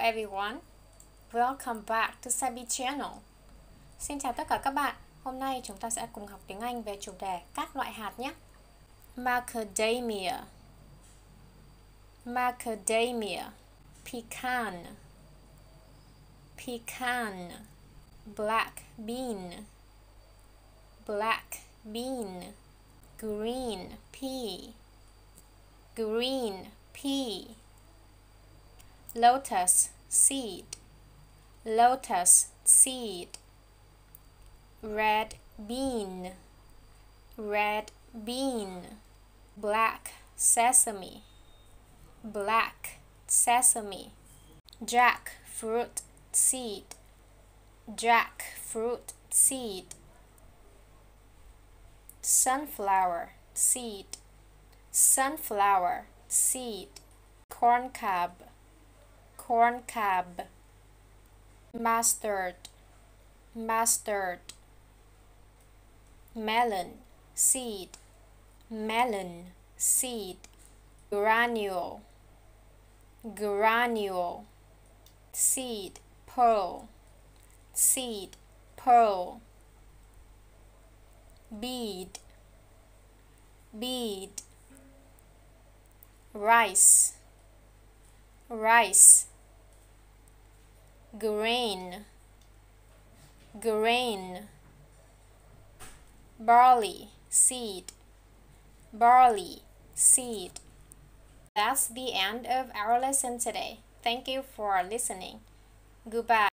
everyone, welcome back to Sabichannel. Xin chào tất cả các bạn. Hôm nay chúng ta sẽ cùng học tiếng Anh về chủ đề các loại hạt nhé. Macadamia, macadamia, pecan, pecan, black bean, black bean, green pea, green pea, lotus seed, lotus seed, red bean, red bean, black sesame, black sesame, jackfruit seed, jackfruit seed, sunflower seed, sunflower seed, corn cob, corn cob, mustard, mustard, melon seed, melon seed, granule, granule, seed pearl, seed pearl, bead, bead, rice, rice, grain, grain, barley seed, barley seed. That's the end of our lesson today. Thank you for listening. Goodbye.